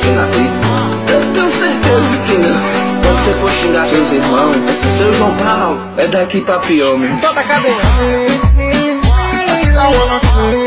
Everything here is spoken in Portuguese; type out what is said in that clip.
você na vida. Eu tenho certeza que não. Quando você for xingar seus irmãos, seu João Paulo é daqui pra pior, meu. Toda a cadeia.